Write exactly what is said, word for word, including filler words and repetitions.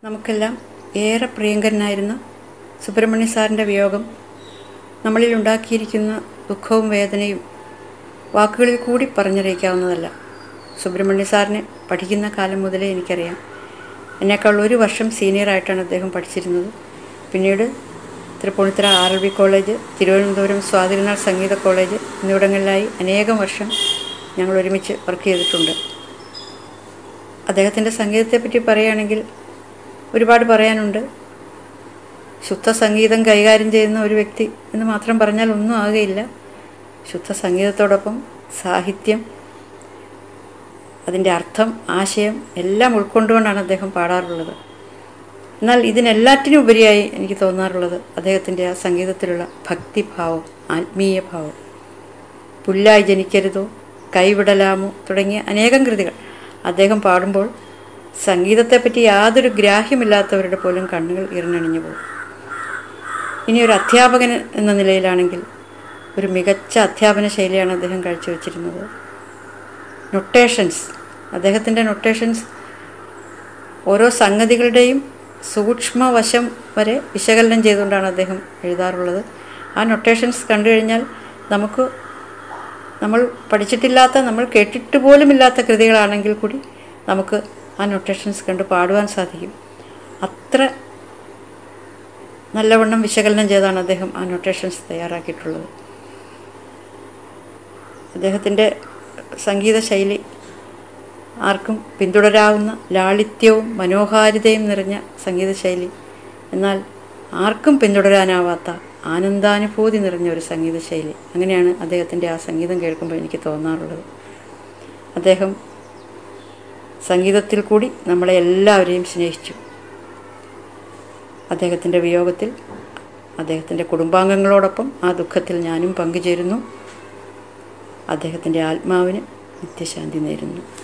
നമുക്കെല്ലാം ഏറെ പ്രിയങ്കരനായിരുന്ന സുബ്രഹ്മണ്യ സാറിൻ്റെ വിയോഗം നമ്മളിൽ ഉണ്ടാക്കിയിരിക്കുന്ന ദുഃഖവും വേദനയും വാക്കുകളിൽ കൂടി പറഞ്ഞറിയിക്കാവുന്നതല്ല. സുബ്രഹ്മണ്യ സാറിനെ പഠിക്കുന്ന കാലം മുതലേ എനിക്കറിയാം. എന്നേക്കാൾ ഒരു വർഷം സീനിയറായിട്ടാണ് അദ്ദേഹം പഠിച്ചിരുന്നത്. പിന്നീട് Tripunithura R L V college, Thiruvananthapuram Swathithirunal Sangeetha college എന്നിവിടങ്ങളിലായി അനേകം വർഷം ഞങ്ങൾ ഒരുമിച്ച് വർക്ക് ചെയ്തിട്ടുണ്ട്. അദ്ദേഹത്തിൻ്റെ സംഗീതത്തെപ്പറ്റി പറയുകയാണെങ്കിൽ ഒരുപാട് പറയാനുണ്ട്. ശുദ്ധ സംഗീതം കൈകാര്യം ചെയ്യുന്ന ഒരു വ്യക്തി എന്ന് മാത്രം പറഞ്ഞാൽ ഒന്നും ആകുകയില്ല. ശുദ്ധ സംഗീതത്തോടൊപ്പം സാഹിത്യം, അതിൻ്റെ അർത്ഥം, ആശയം എല്ലാം ഉൾക്കൊണ്ടുകൊണ്ടാണ് അദ്ദേഹം പാടാറുള്ളത്. എന്നാൽ ഇതിനെല്ലാറ്റിനും ഉപരിയായി എനിക്ക് തോന്നാറുള്ളത് അദ്ദേഹത്തിൻ്റെ ആ സംഗീതത്തിലുള്ള ഭക്തിഭാവം, ആത്മീയ ഭാവം. പുല്ലായി ജനിക്കരുതോ, കൈവിടലാമോ തുടങ്ങിയ അനേകം കൃതികൾ അദ്ദേഹം പാടുമ്പോൾ സംഗീതത്തെപ്പറ്റി യാതൊരു ഗ്രാഹ്യമില്ലാത്തവരുടെ പോലും കണ്ണുകൾ ഇറങ്ങണിഞ്ഞു പോകും. ഇനി ഒരു അധ്യാപകൻ എന്ന നിലയിലാണെങ്കിൽ ഒരു മികച്ച അധ്യാപന ശൈലിയാണ് അദ്ദേഹം കാഴ്ചവെച്ചിരുന്നത്. നൊട്ടേഷൻസ്, അദ്ദേഹത്തിൻ്റെ നൊട്ടേഷൻസ് ഓരോ സംഗതികളുടെയും സൂക്ഷ്മവശം വരെ വിശകലനം ചെയ്തുകൊണ്ടാണ് അദ്ദേഹം എഴുതാറുള്ളത്. ആ നൊട്ടേഷൻസ് കണ്ടു കഴിഞ്ഞാൽ നമുക്ക് നമ്മൾ പഠിച്ചിട്ടില്ലാത്ത, നമ്മൾ കേട്ടിട്ട് പോലുമില്ലാത്ത കൃതികളാണെങ്കിൽ കൂടി നമുക്ക് ആ നൊട്ടേഷൻസ് കണ്ട് പാടുവാൻ സാധിക്കും. അത്ര നല്ലവണ്ണം വിശകലനം ചെയ്താണ് അദ്ദേഹം ആ നൊട്ടേഷൻസ് തയ്യാറാക്കിയിട്ടുള്ളത്. അദ്ദേഹത്തിൻ്റെ സംഗീത ശൈലി ആർക്കും പിന്തുടരാവുന്ന ലാളിത്യവും മനോഹാരിതയും നിറഞ്ഞ സംഗീത ശൈലി, എന്നാൽ ആർക്കും പിന്തുടരാനാവാത്ത ആനന്ദാനുഭൂതി നിറഞ്ഞ ഒരു സംഗീത ശൈലി. അങ്ങനെയാണ് അദ്ദേഹത്തിൻ്റെ ആ സംഗീതം കേൾക്കുമ്പോൾ എനിക്ക് തോന്നാറുള്ളത്. അദ്ദേഹം സംഗീതത്തിൽ കൂടി നമ്മളെ എല്ലാവരെയും സ്നേഹിച്ചു. അദ്ദേഹത്തിൻ്റെ വിയോഗത്തിൽ അദ്ദേഹത്തിൻ്റെ കുടുംബാംഗങ്ങളോടൊപ്പം ആ ദുഃഖത്തിൽ ഞാനും പങ്കുചേരുന്നു. അദ്ദേഹത്തിൻ്റെ ആത്മാവിന് നിത്യശാന്തി നേരുന്നു.